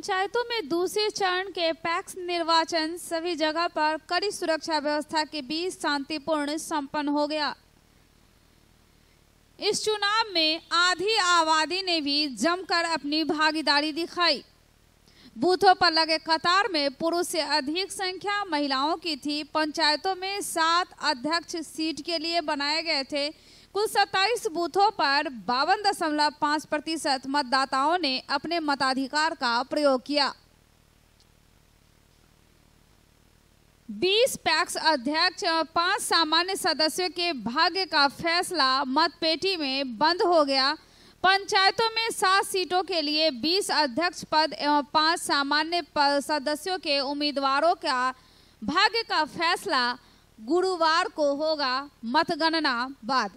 पंचायतों में दूसरे चरण के पैक्स निर्वाचन सभी जगह पर कड़ी सुरक्षा व्यवस्था के बीच शांतिपूर्ण संपन्न हो गया। इस चुनाव में आधी आबादी ने भी जमकर अपनी भागीदारी दिखाई। बूथों पर लगे कतार में पुरुष से अधिक संख्या महिलाओं की थी। पंचायतों में 7 अध्यक्ष सीट के लिए बनाए गए थे। कुल 27 बूथों पर 52.5% मतदाताओं ने अपने मताधिकार का प्रयोग किया। 20 पैक्स अध्यक्ष और 5 सामान्य सदस्यों के भाग्य का फैसला मतपेटी में बंद हो गया। पंचायतों में 7 सीटों के लिए 20 अध्यक्ष पद एवं 5 सामान्य सदस्यों के उम्मीदवारों का भाग्य का फैसला गुरुवार को होगा। मतगणना बाद।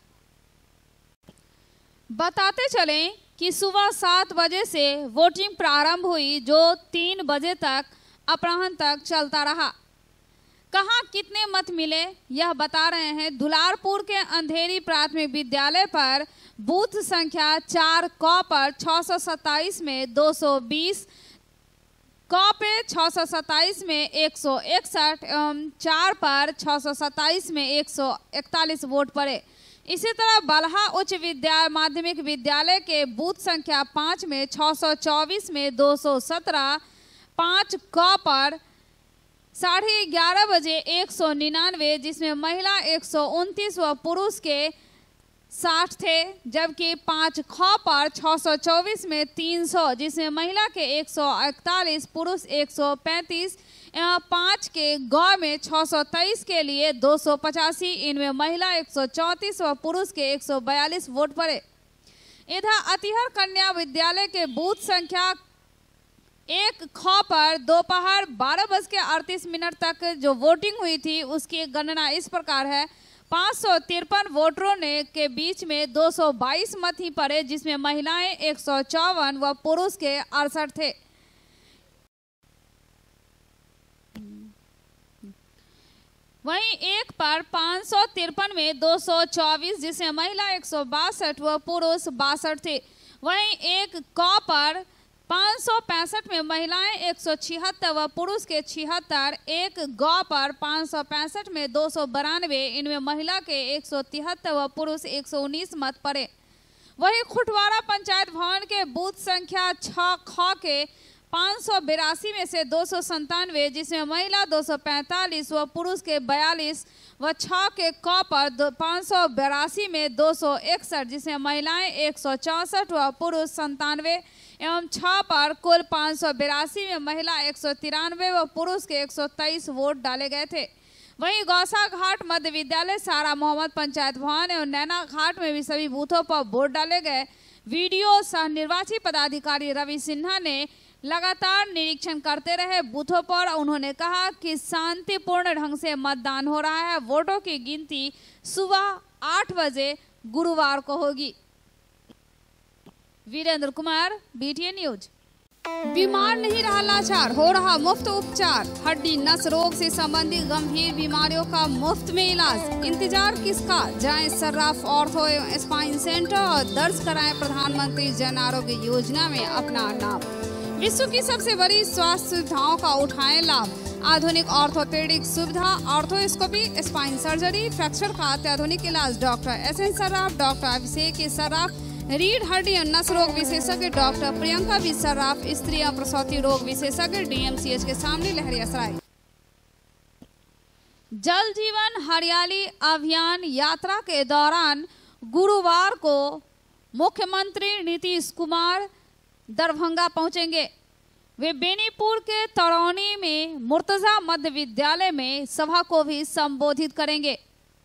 बताते चलें कि सुबह 7 बजे से वोटिंग प्रारंभ हुई, जो 3 बजे तक अपराह्न तक चलता रहा। कहां कितने मत मिले यह बता रहे हैं। दुलारपुर के अंधेरी प्राथमिक विद्यालय पर बूथ संख्या 4 क पर 627 में 220, क पे 627 में 161 एवं 4 पर 627 में 141 वोट पड़े। इसी तरह बलहा उच्च माध्यमिक विद्यालय के बूथ संख्या 5 में 624 में 217, 5 क पर 11:30 बजे 199, जिसमें महिला 129 व पुरुष के 60 थे, जबकि 5 ख पर 624 में 300, जिसमें महिला के 141, पुरुष 135 एवं 5 के ग में 623 के लिए 285, इनमें महिला 134 व पुरुष के 142 वोट पड़े। इधर अतिहर कन्या विद्यालय के बूथ संख्या 1 ख पर दोपहर 12:38 तक जो वोटिंग हुई थी उसकी गणना इस प्रकार है। 553 वोटरों ने के बीच में 222 मत ही पड़े, जिसमें महिलाएं 154 व पुरुष के 68 थे। वहीं 1 पर 553 में 224, जिसमें महिला 162 व पुरुष 62 थे। वहीं 1 क पर 565 में महिलाएं 176 व पुरुष के 76, 1 ग पर 565 में 292, इनमें महिला के 173 व पुरुष 119 मत पड़े। वहीं खुटवाड़ा पंचायत भवन के बूथ संख्या 6 ख के 582 में से 297, जिसमें महिला 245 व पुरुष के 42 व 6 के क पर 582 में 261, जिसमें महिलाएं 164 व पुरुष 97 एवं 6 पर कुल 582 में महिला 193 व पुरुष के 123 वोट डाले गए थे। वहीं गौसा घाट मध्य विद्यालय, सारा मोहम्मद पंचायत भवन एवं नैना घाट में भी सभी बूथों पर वोट डाले गए। वीडियो सह निर्वाची पदाधिकारी रवि सिन्हा ने लगातार निरीक्षण करते रहे बूथों पर। उन्होंने कहा कि शांतिपूर्ण ढंग से मतदान हो रहा है। वोटों की गिनती सुबह 8 बजे गुरुवार को होगी। Virendra Kumar, BTN news. बीमार नहीं रहा लाचार, हो रहा मुफ्त उपचार। हड्डी नस रोग से संबंधित गंभीर बीमारियों का मुफ्त में इलाज। इंतजार किसका, जाएं सर्राफ ऑर्थो एवं स्पाइन सेंटर और दर्ज कराएं प्रधानमंत्री जन आरोग्य योजना में अपना नाम। विश्व की सबसे बड़ी स्वास्थ्य सुविधाओं का उठाएं लाभ। आधुनिक ऑर्थोपेडिक सुविधा, ऑर्थोस्कोपी, स्पाइन सर्जरी, फ्रैक्चर का अत्याधुनिक इलाज। Doctor SN Sarraf, doctor Abhishek Sarraf, रीढ़ हड्डी और नस रोग विशेषज्ञ डॉक्टर प्रियंका बी सर्राफ, स्त्री और प्रसूति रोग विशेषज्ञ DMCH के सामने लहरियासराय। जल जीवन हरियाली अभियान यात्रा के दौरान गुरुवार को मुख्यमंत्री नीतीश कुमार दरभंगा पहुंचेंगे। वे बेनीपुर के तरौनी में मुर्तजा मध्य विद्यालय में सभा को भी संबोधित करेंगे।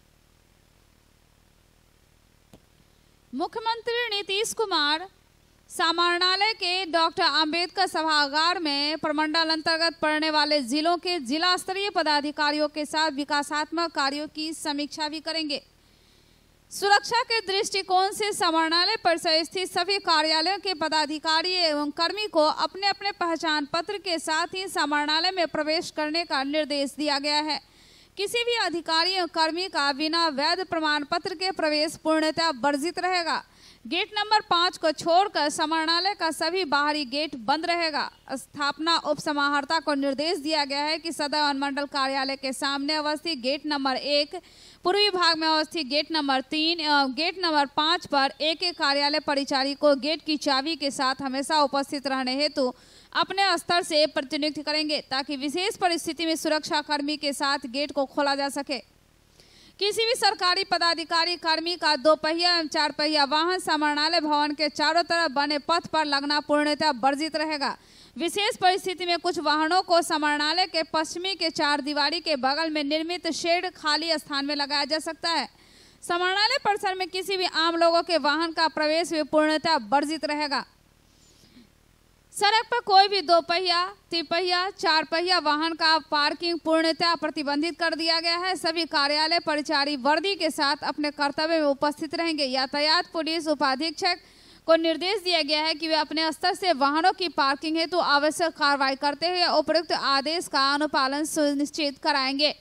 मुख्यमंत्री नीतीश कुमार समाहरणालय के डॉक्टर अंबेडकर सभागार में प्रमंडल अंतर्गत पड़ने वाले जिलों के जिला स्तरीय पदाधिकारियों के साथ विकासात्मक कार्यों की समीक्षा भी करेंगे। सुरक्षा के दृष्टिकोण से समाहरणालय परिसर स्थित सभी कार्यालयों के पदाधिकारी एवं कर्मी को अपने अपने पहचान पत्र के साथ ही समाहरणालय में प्रवेश करने का निर्देश दिया गया है। किसी भी अधिकारी एवं कर्मी का बिना वैध प्रमाण पत्र के प्रवेश पूर्णतः वर्जित रहेगा। गेट नंबर 5 को छोड़कर समाहरणालय का सभी बाहरी गेट बंद रहेगा। स्थापना उप समाहर्ता को निर्देश दिया गया है कि सदर अनुमंडल कार्यालय के सामने अवस्थित गेट नंबर 1, पूर्वी भाग में अवस्थित गेट नंबर 3 एवं गेट नंबर 5 पर एक कार्यालय परिचारी को गेट की चाबी के साथ हमेशा उपस्थित रहने हेतु अपने स्तर से प्रतिनियुक्त करेंगे, ताकि विशेष परिस्थिति में सुरक्षा कर्मी के साथ गेट को खोला जा सके। किसी भी सरकारी पदाधिकारी कर्मी का 2 पहिया एवं 4 पहिया वाहन समाहरणालय भवन के चारों तरफ बने पथ पर लगना पूर्णतः वर्जित रहेगा। विशेष परिस्थिति में कुछ वाहनों को समाहरणालय के पश्चिमी के 4 दीवारी के बगल में निर्मित शेड खाली स्थान में लगाया जा सकता है। समाहरणालय परिसर में किसी भी आम लोगों के वाहन का प्रवेश भी पूर्णतः वर्जित रहेगा। सड़क पर कोई भी 2 पहिया, 3 पहिया, 4 पहिया वाहन का पार्किंग पूर्णतः प्रतिबंधित कर दिया गया है। सभी कार्यालय परिचारी वर्दी के साथ अपने कर्तव्य में उपस्थित रहेंगे। यातायात पुलिस उपाधीक्षक को निर्देश दिया गया है कि वे अपने स्तर से वाहनों की पार्किंग हेतु आवश्यक कार्रवाई करते हुए उपयुक्त आदेश का अनुपालन सुनिश्चित कराएंगे।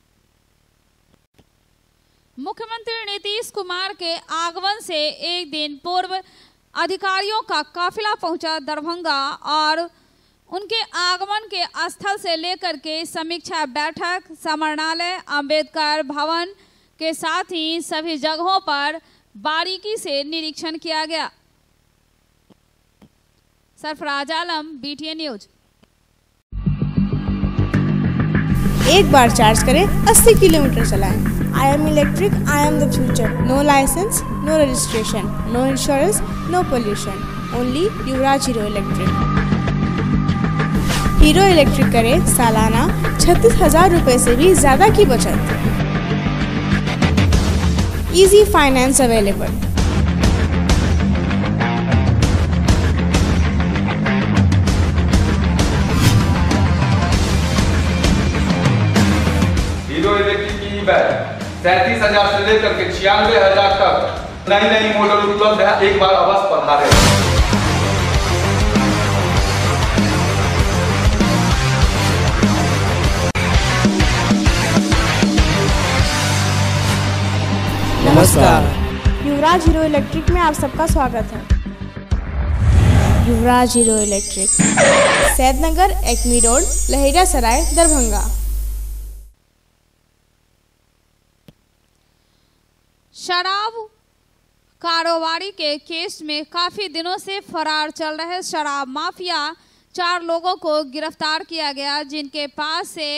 मुख्यमंत्री नीतीश कुमार के आगमन से एक दिन पूर्व अधिकारियों का काफिला पहुंचा दरभंगा और उनके आगमन के स्थल से लेकर के समीक्षा बैठक, समाहरणालय, अंबेडकर भवन के साथ ही सभी जगहों पर बारीकी से निरीक्षण किया गया। Sarfaraz Alam, BTN news. एक बार चार्ज करें, 80 किलोमीटर चलाएं। I am electric, I am the future. No license, no registration, no insurance, no pollution. Only Yuvraj Hero electric. Hero electric करें सालाना 36,000 रुपए से भी ज्यादा की बचत। Easy finance available. Hero electric की बैग 37,000 से लेकर के 96,000 तक नई मॉडल उपलब्ध है। एक बार अवश्य पधारें। नमस्कार, युवराज हीरो इलेक्ट्रिक में आप सबका स्वागत है। Yuvraj Hero electric, Saidnagar, Ekmi road, Laheria Sarai, Darbhanga. शराब कारोबारी के केस में काफी दिनों से फरार चल रहे शराब माफिया 4 लोगों को गिरफ्तार किया गया, जिनके पास से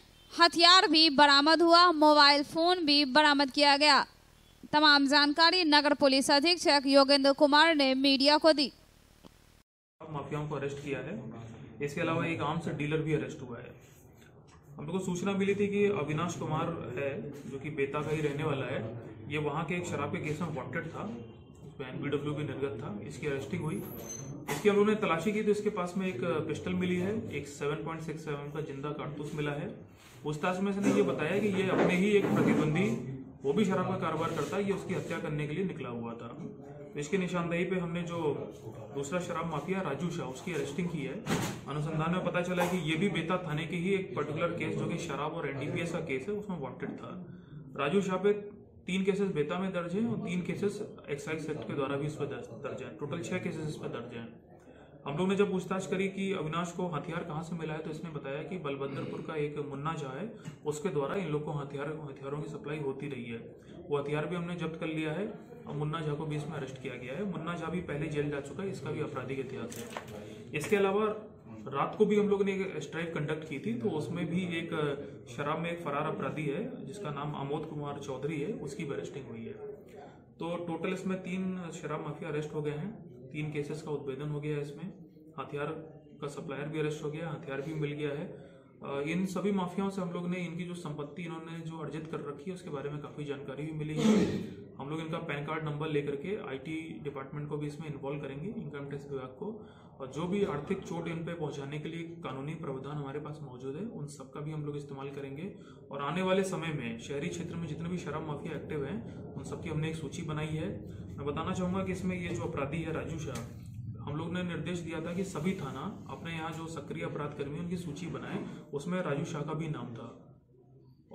हथियार भी बरामद हुआ, मोबाइल फोन भी बरामद किया गया। तमाम जानकारी नगर पुलिस अधीक्षक योगेंद्र कुमार ने मीडिया को दी। माफियाओं को अरेस्ट किया है। इसके अलावा एक आर्म्स से डीलर भी अरेस्ट हुआ है। हम लोग को सूचना मिली थी कि अविनाश कुमार है, जो कि बेता का ही रहने वाला है। ये वहाँ के एक शराब के केस में वांटेड था, इसमें NPW भी निर्गत था। इसकी अरेस्टिंग हुई। इसकी हम लोगों ने तलाशी की तो इसके पास में एक पिस्टल मिली है, एक 7.67 का जिंदा कारतूस मिला है। पूछताछ में इसने ये बताया कि ये अपने ही एक प्रतिद्वंदी, वो भी शराब का कारोबार करता है, ये उसकी हत्या करने के लिए निकला हुआ था। तो इसकी निशानदेही पे हमने जो दूसरा शराब माफिया राजू शाह, उसकी अरेस्टिंग की है। अनुसंधान में पता चला है कि ये भी बेता थाने के ही एक पर्टिकुलर केस, जो कि शराब और NDPS का केस है, उसमें वांटेड था। राजू शाह पे 3 केसेस बेता में दर्ज हैं और 3 केसेस एक्साइज एक्ट के द्वारा भी इस पर दर्ज हैं। टोटल 6 केसेस इस पर दर्ज हैं। हम लोग ने जब पूछताछ करी कि अविनाश को हथियार कहाँ से मिला है, तो इसने बताया कि बलभद्रपुर का एक मुन्ना झा है, उसके द्वारा इन लोग को हथियारों की सप्लाई होती रही है। वो हथियार भी हमने जब्त कर लिया है और मुन्ना झा को भी इसमें अरेस्ट किया गया है। मुन्ना झा भी पहले जेल जा चुका है, इसका भी आपराधिक इतिहास है। इसके अलावा रात को भी हम लोग ने एक स्ट्राइक कंडक्ट की थी, तो उसमें भी एक शराब में एक फरार अपराधी है जिसका नाम आमोद कुमार चौधरी है, उसकी भी अरेस्टिंग हुई है। तो टोटल इसमें 3 शराब माफिया अरेस्ट हो गए हैं, 3 केसेस का उद्भेदन हो गया है। इसमें हथियार का सप्लायर भी अरेस्ट हो गया, हथियार भी मिल गया है। इन सभी माफियाओं से हम लोग ने इनकी जो संपत्ति इन्होंने जो अर्जित कर रखी है उसके बारे में काफ़ी जानकारी भी मिली है। हम लोग इनका पैन कार्ड नंबर लेकर के IT डिपार्टमेंट को भी इसमें इन्वॉल्व करेंगे, इनकम टैक्स विभाग को, और जो भी आर्थिक चोट इन पे पहुंचाने के लिए कानूनी प्रावधान हमारे पास मौजूद है, उन सब का भी हम लोग इस्तेमाल करेंगे। और आने वाले समय में शहरी क्षेत्र में जितने भी शराब माफिया एक्टिव हैं, उन सबकी हमने एक सूची बनाई है। मैं बताना चाहूँगा कि इसमें ये जो अपराधी है राजू शाह, हम लोग ने निर्देश दिया था कि सभी थाना अपने यहाँ जो सक्रिय अपराध कर्मी उनकी सूची बनाए, उसमें राजू शाह का भी नाम था।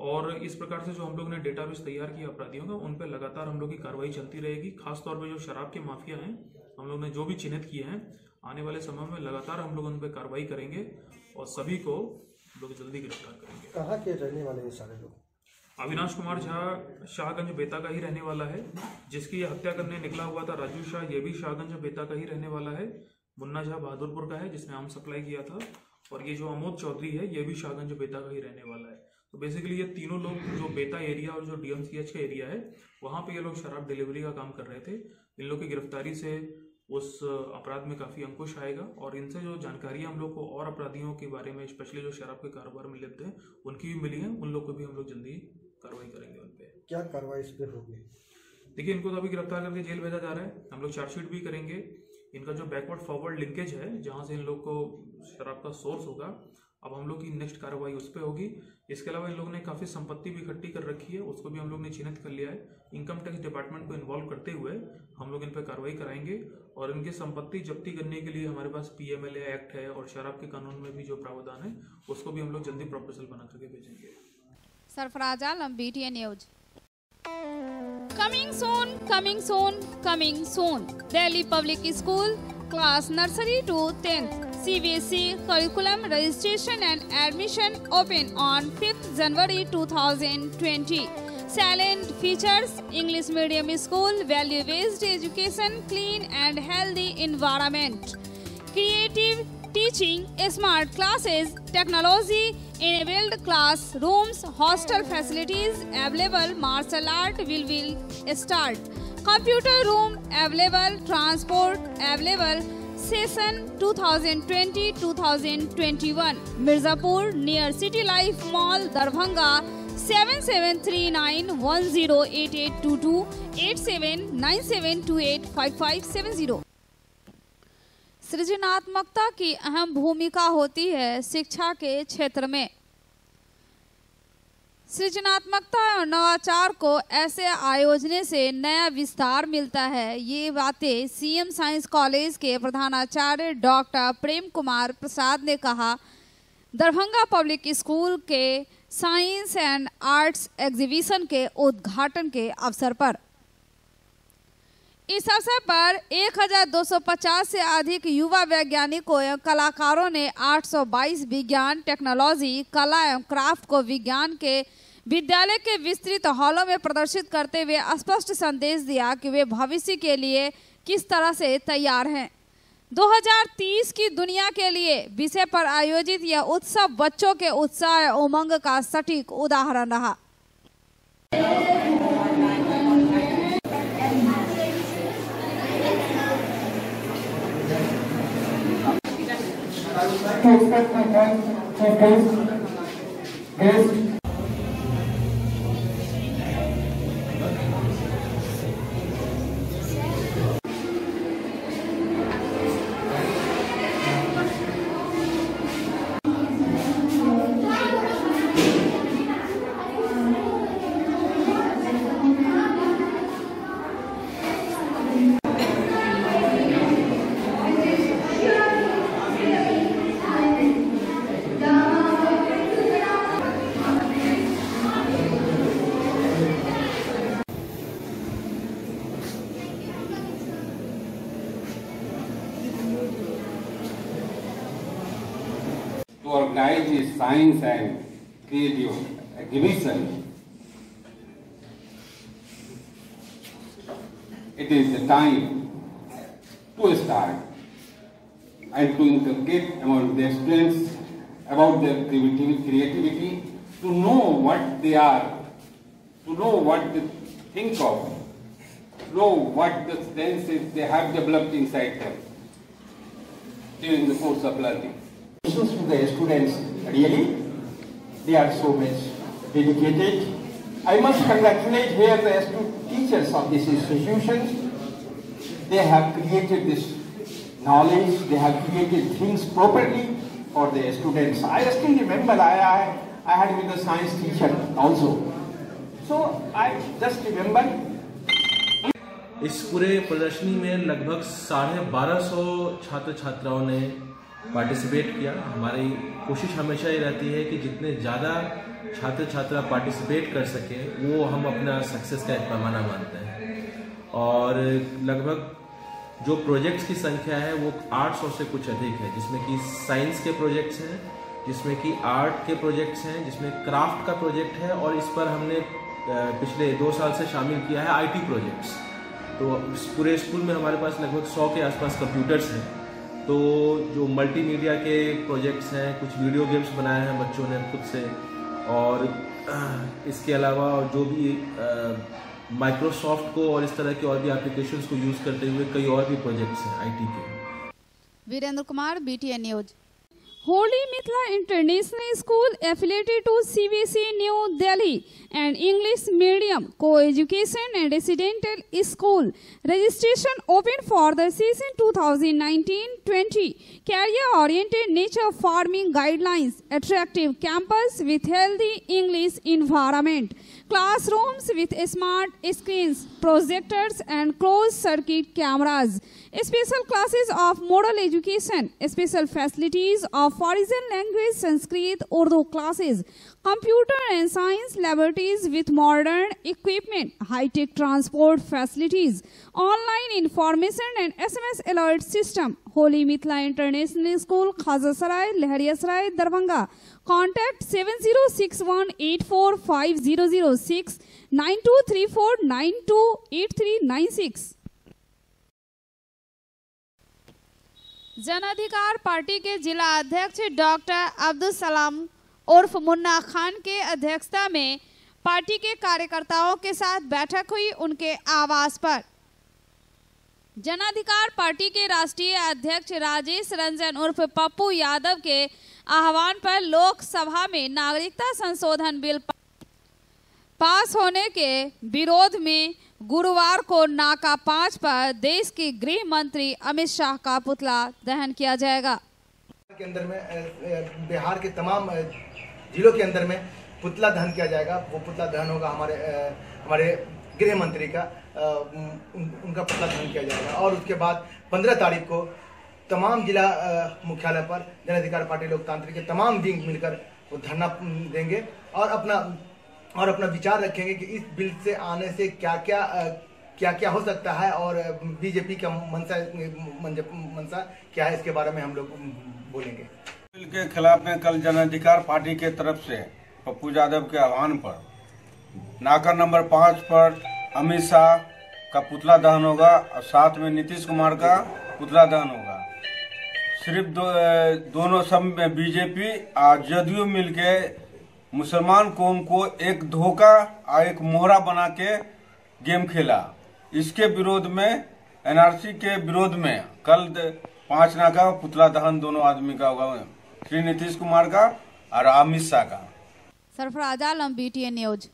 और इस प्रकार से जो हम लोग ने डेटाबेस तैयार किया अपराधियों का, उन पर लगातार हम लोग की कार्रवाई चलती रहेगी। खासतौर पर जो शराब के माफिया हैं, हम लोग ने जो भी चिन्हित किए हैं, आने वाले समय में लगातार हम लोग उन पर कार्रवाई करेंगे और सभी को लोग जल्दी गिरफ्तार करेंगे। कहाँ के रहने वाले हैं सारे लोग? अविनाश कुमार झा शाहगंज बेता का ही रहने वाला है। जिसकी ये हत्या करने निकला हुआ था राजू शाह, ये भी शाहगंज बेता का ही रहने वाला है। मुन्ना झा बहादुरपुर का है, जिसने आम सप्लाई किया था। और ये जो अमोद चौधरी है, ये भी शाहगंज बेता का ही रहने वाला है। तो बेसिकली ये तीनों लोग जो बेता एरिया और जो डीएमसीएच का एरिया है, वहाँ पे ये लोग शराब डिलीवरी का काम कर रहे थे। इन लोग की गिरफ्तारी से उस अपराध में काफ़ी अंकुश आएगा और इनसे जो जानकारी हम लोग को और अपराधियों के बारे में, स्पेशली जो शराब के कारोबार में लिप्त हैं, उनकी भी मिली है। उन लोग को भी हम लोग जल्दी कार्रवाई करेंगे उन पे। क्या कार्रवाई इस पे होगी? देखिए, इनको तो अभी गिरफ्तार करके जेल भेजा जा रहा है। हम लोग चार्जशीट भी करेंगे। इनका जो बैकवर्ड फॉरवर्ड लिंकेज है, जहाँ से इन लोग को शराब का सोर्स होगा, अब हम लोग की नेक्स्ट कार्रवाई उस पर होगी। इसके अलावा इन लोगों ने काफ़ी संपत्ति भी इकट्ठी कर रखी है, उसको भी हम लोग ने चिन्हित कर लिया है। इनकम टैक्स डिपार्टमेंट को इन्वॉल्व करते हुए हम लोग इन पर कार्रवाई कराएंगे और इनकी संपत्ति जब्ती करने के लिए हमारे पास PMLA एक्ट है और शराब के कानून में भी जो प्रावधान है, उसको भी हम लोग जल्दी प्रोपोजल बना करके भेजेंगे। Sarfaraz Alam, BTN news. Coming soon, coming soon, coming soon. Delhi Public School, class nursery to 10th. CBSE curriculum registration and admission open on 5th January 2020. Salient features: English medium school, value-based education, clean and healthy environment, creative teaching, smart classes, technology-enabled classrooms, hostel facilities available, martial art will start, computer room available, transport available. Session 2020-2021. Mirzapur near City Life Mall, Darbhanga. 7739108822 8797285570। सृजनात्मकता की अहम भूमिका होती है शिक्षा के क्षेत्र में। सृजनात्मकता और नवाचार को ऐसे आयोजने से नया विस्तार मिलता है। ये बातें CM साइंस कॉलेज के प्रधानाचार्य डॉक्टर प्रेम कुमार प्रसाद ने कहा दरभंगा पब्लिक स्कूल के साइंस एंड आर्ट्स एग्जीबिशन के उद्घाटन के अवसर पर। इस अवसर पर 1250 से अधिक युवा वैज्ञानिकों एवं कलाकारों ने 822 विज्ञान, टेक्नोलॉजी, कला एवं क्राफ्ट को विज्ञान के विद्यालय के विस्तृत हॉलों में प्रदर्शित करते हुए स्पष्ट संदेश दिया कि वे भविष्य के लिए किस तरह से तैयार हैं। 2030 की दुनिया के लिए विषय पर आयोजित यह उत्सव बच्चों के उत्साह और उमंग का सटीक उदाहरण रहा। Organize a science and creative exhibition. It is the time to start and to inculcate among the students about their creativity, to know what they are, to know what they think of, to know what the senses they have developed inside them during the course of learning. To the students, really, they are so much dedicated. I must congratulate here the teachers of these institutions. They have created this knowledge, they have created things properly for the students. I still remember I had been a science teacher also. So I just remember. इस पूरे प्रदर्शनी में लगभग 1250 छात्र छात्राओं ने participate किया। हमारी कोशिश हमेशा ये रहती है कि जितने ज़्यादा छात्र छात्रा पार्टिसिपेट कर सके, वो हम अपना सक्सेस का एक पैमाना मानते हैं। और लगभग जो प्रोजेक्ट्स की संख्या है वो 800 से कुछ अधिक है, जिसमें कि साइंस के प्रोजेक्ट्स हैं, जिसमें कि आर्ट के प्रोजेक्ट्स हैं, जिसमें क्राफ्ट का प्रोजेक्ट है, और इस पर हमने पिछले 2 साल से शामिल किया है आईटी प्रोजेक्ट्स। तो पूरे स्कूल में हमारे पास लगभग 100 के आसपास कंप्यूटर्स हैं। तो जो मल्टीमीडिया के प्रोजेक्ट्स हैं, कुछ वीडियो गेम्स बनाए हैं बच्चों ने खुद से, और इसके अलावा जो भी माइक्रोसॉफ्ट को और इस तरह के और भी एप्लीकेशंस को यूज़ करते हुए कई और भी प्रोजेक्ट्स हैं आईटी के। Virendra Kumar, BTN news. Holy Mithila International School affiliated to CBSE New Delhi and English Medium Co-Education and Residential School. Registration open for the season 2019-20. Career-oriented nature farming guidelines. Attractive campus with healthy English environment. Classrooms with smart screens, projectors and closed-circuit cameras. Special classes of model education. Special facilities of foreign language, Sanskrit, Urdu classes, computer and science laboratories with modern equipment, high-tech transport facilities, online information and SMS alert system. Holy Mithila International School, Khazasaray, Lahariyasaray, Darbhanga. Contact 7061845006 9234928396. जन अधिकार party के जिला अध्यक्ष doctor Abdul Salam उर्फ मुन्ना खान के अध्यक्षता में party के कार्यकर्ताओं के साथ बैठक हुई उनके आवास पर। जन अधिकार पार्टी के राष्ट्रीय अध्यक्ष राजेश रंजन उर्फ पप्पू यादव के आह्वान पर लोकसभा में नागरिकता संशोधन बिल पास होने के विरोध में गुरुवार को नाका 5 पर देश के गृह मंत्री अमित शाह का पुतला दहन किया जाएगा। के अंदर में बिहार के तमाम जिलों के अंदर में पुतला दहन किया जाएगा। वो पुतला दहन होगा हमारे गृह मंत्री का, उनका पुतला दहन किया जाएगा। और उसके बाद 15 तारीख को तमाम जिला मुख्यालय पर जन अधिकार पार्टी लोकतांत्रिक के तमाम विंग मिलकर वो धरना देंगे और अपना विचार रखेंगे कि इस बिल से आने से क्या क्या हो सकता है और बीजेपी का मंशा क्या है, इसके बारे में हम लोग बोलेंगे। बिल के खिलाफ में कल जन अधिकार पार्टी के तरफ से पप्पू यादव के आह्वान पर नाका नंबर 5 पर अमित शाह का पुतला दहन होगा और साथ में नीतीश कुमार का पुतला दहन होगा। सिर्फ दोनों सब में बीजेपी और जदयू मिलके मुसलमान कौम को एक धोखा और एक मोहरा बना के गेम खेला। इसके विरोध में एनआरसी के विरोध में कल 5 नाका पुतला दहन दोनों आदमी का होगा, श्री नीतीश कुमार का और अमित शाह का। Sarfaraz Alam, BTN news.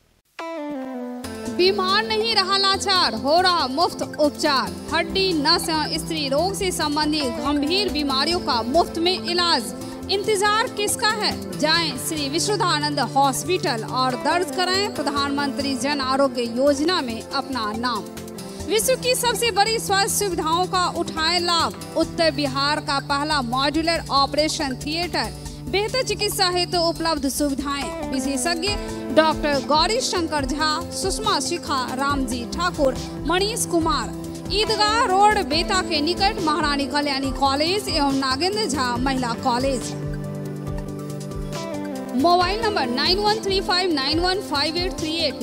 बीमार नहीं रहा लाचार, हो रहा मुफ्त उपचार। हड्डी, नस, स्त्री रोग से संबंधित गंभीर बीमारियों का मुफ्त में इलाज। इंतजार किसका है? जाएं श्री विश्वदानंद हॉस्पिटल और दर्ज कराएं प्रधानमंत्री जन आरोग्य योजना में अपना नाम। विश्व की सबसे बड़ी स्वास्थ्य सुविधाओं का उठाएं लाभ। उत्तर बिहार का पहला मॉड्यूलर ऑपरेशन थिएटर, बेहतर चिकित्सा हेतु उपलब्ध सुविधाएं। विशेषज्ञ डॉक्टर गौरी शंकर झा, सुषमा शिखा, रामजी ठाकुर, मनीष कुमार। ईदगाह रोड, बेता के निकट महारानी कल्याणी कॉलेज एवं नागेंद्र झा महिला college. Mobile number 9135915838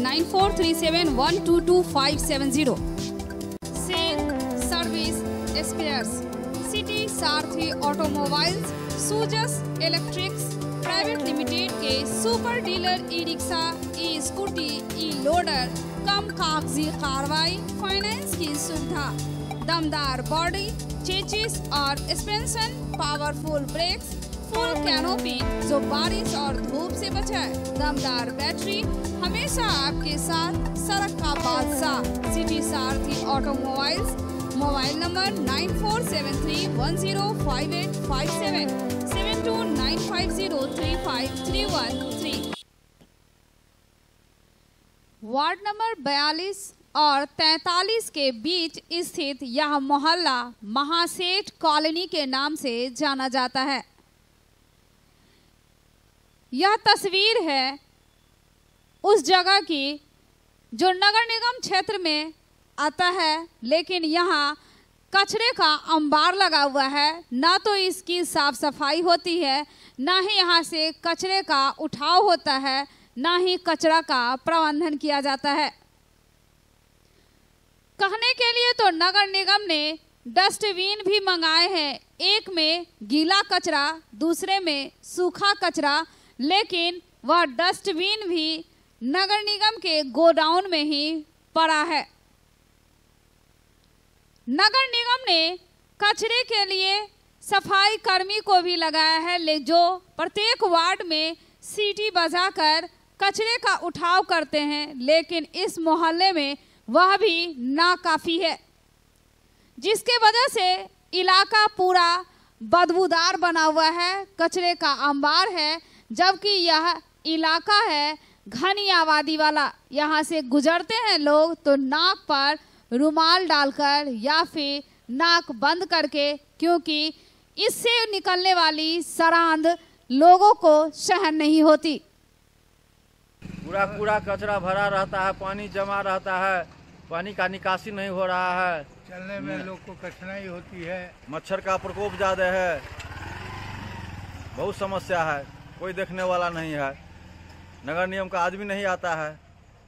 9437122570। Sale service spares, city Sarathi automobiles, सूजस इलेक्ट्रिक्स प्राइवेट लिमिटेड के super dealer e rickshaw, e scooty, e loader, कम कागजी कार्रवाई, फाइनेंस की सुविधा। दमदार बॉडी, चेचिस और suspension, powerful brakes, full canopy जो बारिश और धूप से बचाए। दमदार बैटरी, हमेशा आपके साथ, सड़क का बादशाह। City Sarathi automobiles. Mobile number 9473105857 7295035313। Ward number 42 और 43 के बीच स्थित यह मोहल्ला महासेठ कॉलोनी के नाम से जाना जाता है। यह तस्वीर है उस जगह की जो नगर निगम क्षेत्र में आता है, लेकिन यहाँ कचरे का अंबार लगा हुआ है। ना तो इसकी साफ सफाई होती है, ना ही यहाँ से कचरे का उठाव होता है, ना ही कचरा का प्रबंधन किया जाता है। कहने के लिए तो नगर निगम ने डस्टबिन भी मंगाए हैं, एक में गीला कचरा, दूसरे में सूखा कचरा, लेकिन वह डस्टबिन भी नगर निगम के गोडाउन में ही पड़ा है। नगर निगम ने कचरे के लिए सफाई कर्मी को भी लगाया है, जो प्रत्येक वार्ड में सीटी बजाकर कचरे का उठाव करते हैं, लेकिन इस मोहल्ले में वह भी नाकाफी है, जिसके वजह से इलाका पूरा बदबूदार बना हुआ है, कचरे का अंबार है, जबकि यह इलाका है घनी आबादी वाला। यहाँ से गुजरते हैं लोग तो नाक पर रुमाल डालकर या फिर नाक बंद करके, क्योंकि इससे निकलने वाली सरांद लोगों को सहन नहीं होती। पूरा कूड़ा कचरा भरा रहता है, पानी जमा रहता है, पानी का निकासी नहीं हो रहा है, चलने में लोग को कठिनाई होती है, मच्छर का प्रकोप ज्यादा है, बहुत समस्या है, कोई देखने वाला नहीं है, नगर निगम का आदमी नहीं आता है,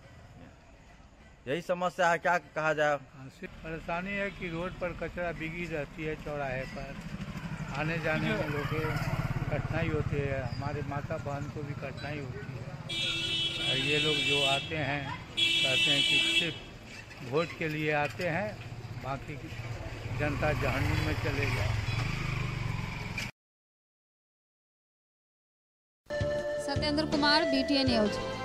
यही समस्या है, क्या कहा जाए। परेशानी है कि रोड पर कचरा बिगी रहती है, चौराहे पर आने जाने में लोगों को कठिनाई होती है, हमारे माता बहन को भी कठिनाई होती है। और ये लोग जो आते हैं कहते हैं कि सिर्फ वोट के लिए आते हैं, बाकी जनता जहन्नुम में चले जाए। Satyendra Kumar, BTN news.